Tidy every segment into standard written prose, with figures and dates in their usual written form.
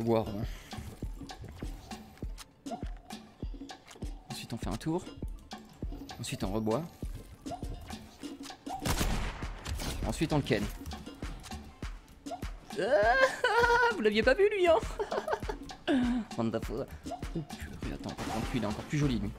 Faut boire. Ensuite on fait un tour. Ensuite on reboit. Ensuite on le ken. Vous l'aviez pas vu lui hein. Bande d'affaires. Oh purée, attends, par contre lui il est encore plus joli lui.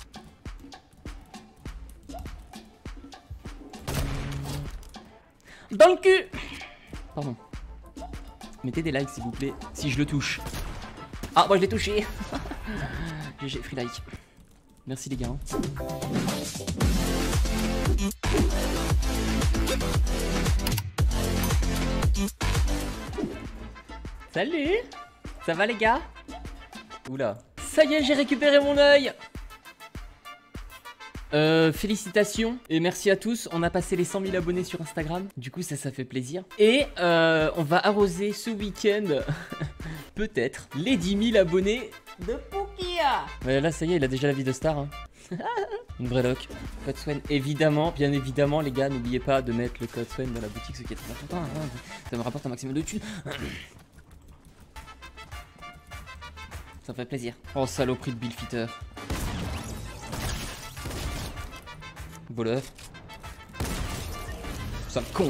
Dans le cul. Pardon. Mettez des likes s'il vous plaît, si je le touche. Ah moi je l'ai touché. GG, free like. Merci les gars. Salut. Ça va les gars? Oula. Ça y est, j'ai récupéré mon œil. Félicitations et merci à tous. On a passé les 100 000 abonnés sur Instagram. Du coup ça fait plaisir. Et on va arroser ce week-end peut-être les 10 000 abonnés de Poukia. Ouais, là ça y est, il a déjà la vie de star hein. Une vraie loc. Code Swen évidemment, bien évidemment les gars, n'oubliez pas de mettre le code Swen dans la boutique, ce qui est très important hein. Ça me rapporte un maximum de thunes. Ça fait plaisir. Oh saloperie de Bill Fitter. Voleur. Sale con.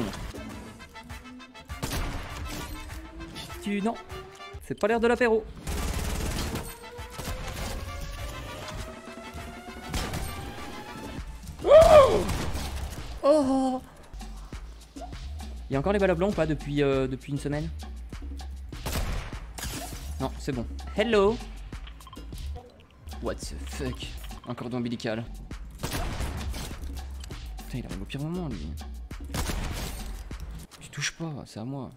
Non. C'est pas l'air de l'apéro. Oh oh. Il y a encore les balles à blanc ou pas depuis une semaine? Non, c'est bon. Hello. What the fuck? Un cordon ombilical. Putain, il arrive au pire moment, lui. Tu touches pas, c'est à moi.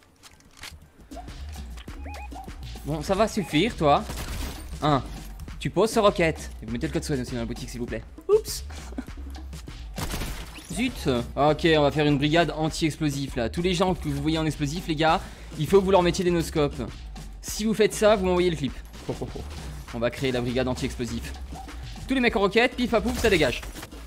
Bon, ça va suffire, toi. 1. Tu poses ce roquette. Et vous mettez le code Swen aussi dans la boutique, s'il vous plaît. Oups. Zut. Ok, on va faire une brigade anti-explosif, là. Tous les gens que vous voyez en explosif, les gars, il faut que vous leur mettiez des noscopes. Si vous faites ça, vous m'envoyez le clip. Oh, oh, oh. On va créer la brigade anti-explosif. Tous les mecs en roquette, pif à pouf, ça dégage.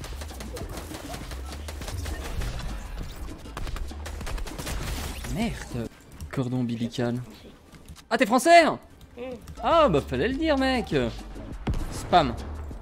Merde. Cordon ombilical. Ah, t'es français? Ah, bah fallait le dire, mec. Spam.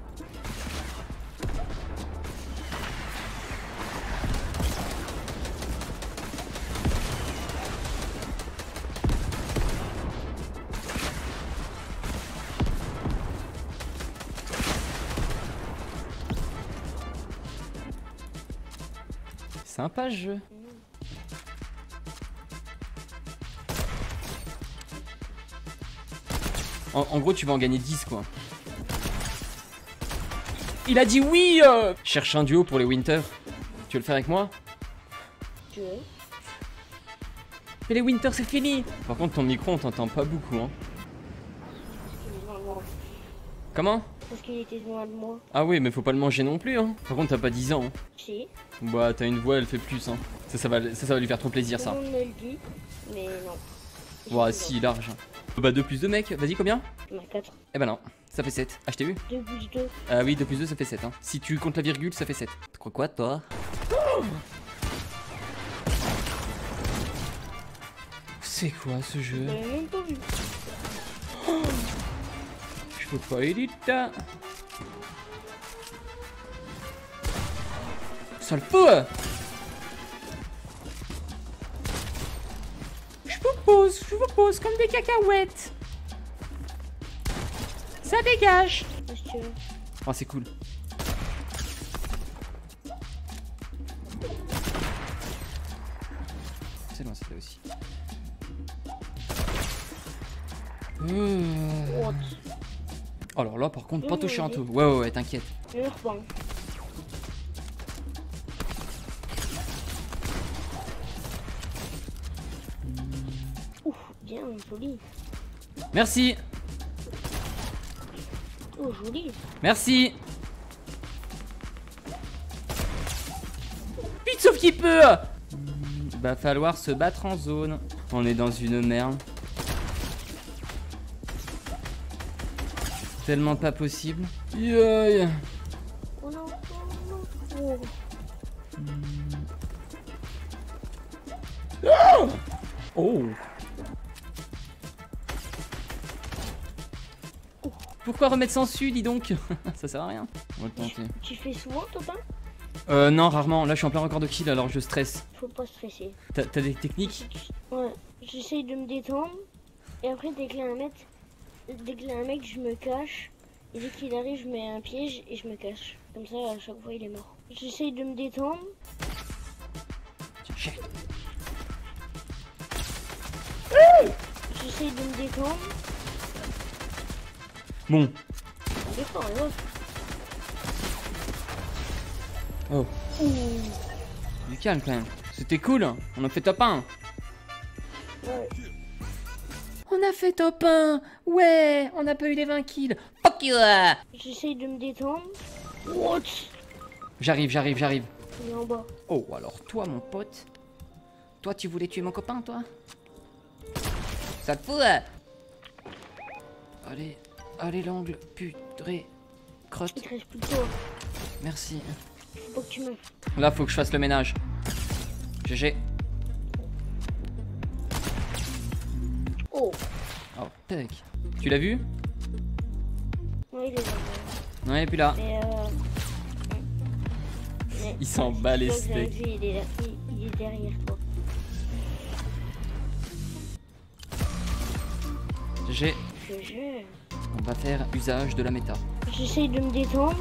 Sympa ce jeu. En gros, tu vas en gagner 10 quoi. Il a dit oui. Cherche un duo pour les Winter. Tu veux le faire avec moi? Tu veux? Mais les Winter c'est fini. Par contre ton micro on t'entend pas beaucoup hein. Comment? Parce qu'il était loin de moi. Ah oui mais faut pas le manger non plus hein. Par contre t'as pas 10 ans hein. Si. Bah t'as une voix elle fait plus hein. Ça va lui faire trop plaisir ça. Tout le monde me le dit, mais non. Ouais si large. Bah 2 plus 2 mec, vas-y combien? 4. Eh bah non, ça fait 7. Ah je t'ai vu? 2 plus 2. Ah oui 2 plus 2 ça fait 7 hein. Si tu comptes la virgule ça fait 7. Tu crois quoi toi? Oh c'est quoi ce jeu? Je l'ai même pas vu. Oh je peux pas éditer. Ça le fout. Je vous pose comme des cacahuètes. Ça dégage. Monsieur. Oh c'est cool. C'est loin c'était aussi. What? Alors là par contre pas toucher un tout. Ouais t'inquiète. Ouf, bien, joli. Merci. Oh, joli. Merci. Vite sauf qu'il peut. Va falloir se battre en zone. On est dans une merde. Tellement pas possible. Yoï. Oh non, oh non. Oh. Pourquoi remettre sans dessus, dis donc? Ça sert à rien. On va le tenter. Tu fais souvent, Topin? Non, rarement. Là, je suis en plein record de kill, alors je stresse. Faut pas stresser. T'as des techniques? Ouais, j'essaye de me détendre. Et après, dès qu'il y a un mec, je me cache. Et dès qu'il arrive, je mets un piège et je me cache. Comme ça, à chaque fois, il est mort. J'essaye de me détendre. Tiens, j'ai. J'essaye de me détendre. Bon. On défend, les autres. Oh. Du calme quand même. C'était cool. On a fait top 1. Ouais. On a fait top 1. Ouais. On a pas eu les 20 kills. Fuck you. J'essaye de me détendre. What? J'arrive. Il est en bas. Oh, alors toi, mon pote. Toi, tu voulais tuer mon copain, toi? Ça te fout? Allez, l'angle. Purée. Crotte. Il te reste plus que toi. Merci. Faut pas que tu me... Là, faut que je fasse le ménage. GG. Oh. Oh, tac. Tu l'as vu? Ouais, il est là. Non, il est plus là. Mais Il s'en bat les steaks. Il est derrière toi. GG. Je... On va faire usage de la méta. J'essaye de me détendre.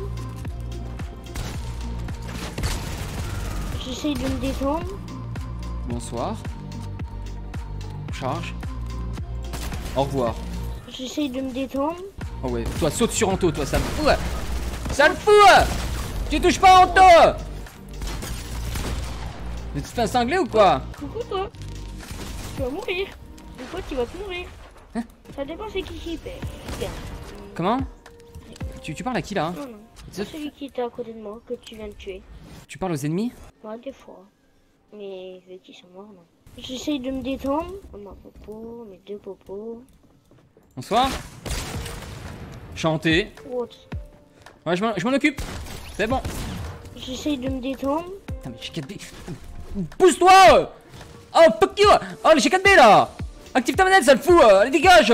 J'essaye de me détendre. Bonsoir. Charge. Au revoir. J'essaye de me détendre. Oh ouais, toi saute sur Anto, toi ça me fout. Ça me fout. Tu touches pas Anto. Mais tu te fais un cinglé ou quoi? Coucou toi. Tu vas mourir. Une fois tu vas te mourir. Hein? Ça dépend c'est qui paie. Regarde. Comment? Tu parles à qui là? Non, non. C'est celui qui était à côté de moi que tu viens de tuer. Tu parles aux ennemis? Ouais, des fois. Mais vu qu'ils sont morts, non. J'essaye de me détendre. Ma popo, mes deux popos. Bonsoir. Chanter. What? Ouais, je m'en occupe. C'est bon. J'essaye de me détendre. Putain, mais j'ai 4B. Pousse-toi. Oh, fuck you. Oh, j'ai 4B là. Active ta manette, ça le fout. Allez, dégage.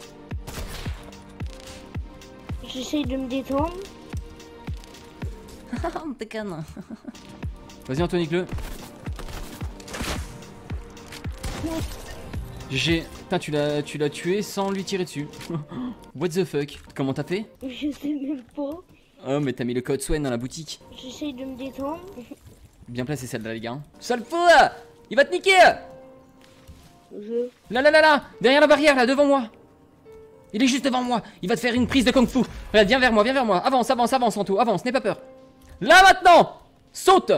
J'essaye de me détendre. Pécane. Vas-y, Anthony, le. GG. Putain, tu l'as tué sans lui tirer dessus. What the fuck? Comment t'as fait? Je sais même pas. Oh, mais t'as mis le code Swen dans la boutique. J'essaye de me détendre. Bien placé celle-là, les gars. Ça le fout. Il va te niquer. Là, derrière la barrière, là, devant moi. Il est juste devant moi. Il va te faire une prise de kung fu. Regarde, viens vers moi. Avance, Anto, avance, n'aie pas peur. Là, maintenant. Saute.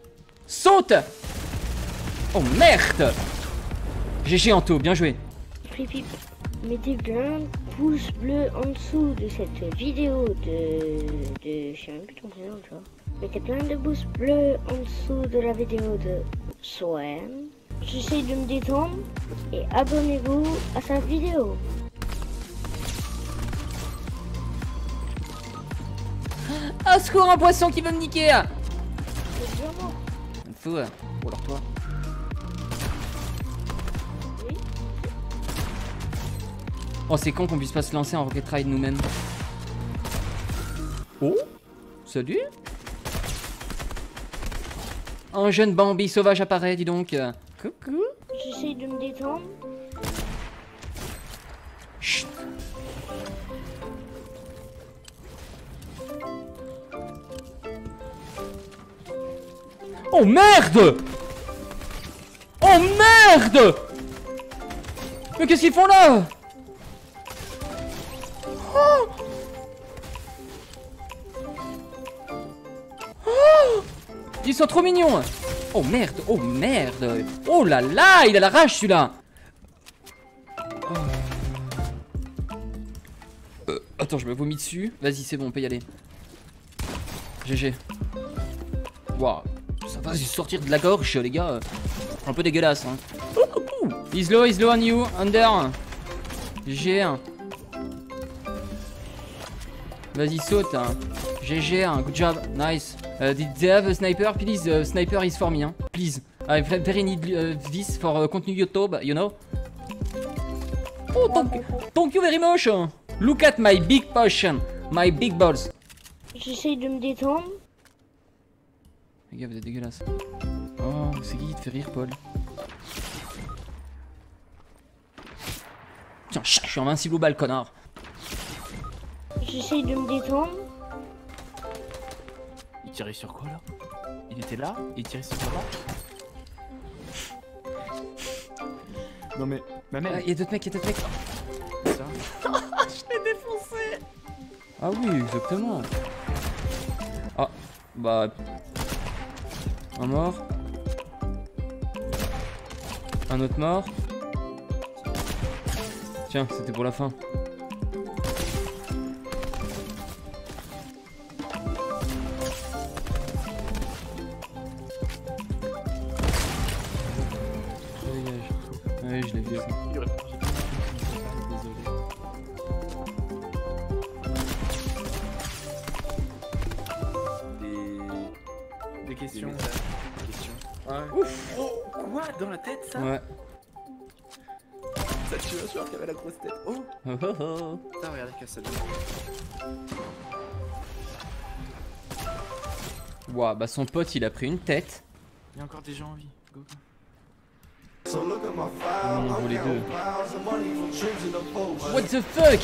Oh, merde. GG, Anto, bien joué. Pip, mettez bien un pouce bleu en dessous de cette vidéo je sais même plus ton prénom, tu vois. Mettez plein de pouces bleus en dessous de la vidéo de Swen. J'essaye de me détendre et abonnez-vous à sa vidéo. Ah, secours, un poisson qui veut me niquer. C'est bien mort. Fou. Ou alors toi. Oui. Oh, c'est con qu'on puisse pas se lancer en Rocket Ride nous-mêmes. Oh, salut. Un jeune Bambi sauvage apparaît, dis donc. Coucou. J'essaye de me détendre. Chut. Oh merde! Oh merde! Mais qu'est-ce qu'ils font là? Oh! Oh! Ils sont trop mignons! Oh merde! Oh merde! Oh là là! Il a la rage celui-là! Attends, je me vomis dessus. Vas-y, c'est bon, on peut y aller. GG. Waouh! Ça va sortir de la gorge, les gars. Un peu dégueulasse, hein. He's low on you, under. GG. Vas-y, saute. GG, good job, nice. Did they have a sniper? Please, sniper is for me, hein. Please. I very need this for continue YouTube, you know. Oh, thank you very much. Look at my big potion. My big balls. J'essaye de me détendre. Les gars, vous êtes dégueulasse. Oh, c'est qui te fait rire, Paul? Tiens, je suis invincible au bal, connard. J'essaye de me détendre. Il tirait sur quoi là? Il était là? Il tirait sur quoi? Non mais, ma mère. Ah, y'a d'autres mecs, Ça. Je l'ai défoncé. Ah oui, exactement. Ah, bah... Un mort. Un autre mort. Tiens, c'était pour la fin. Oui, je l'ai vu. Des questions. Ouais. Ouf. Oh, quoi? Dans la tête ça? Ouais. Ça tue un joueur qui avait la grosse tête. Oh. Oh oh oh. Putain, regardez que ça donne. Ouah, bah son pote il a pris une tête. Il y a encore des gens en vie. Go, go. On voit les deux. What the fuck?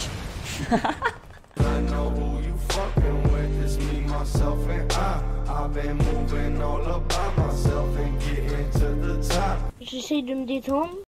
J'essaye de me détendre.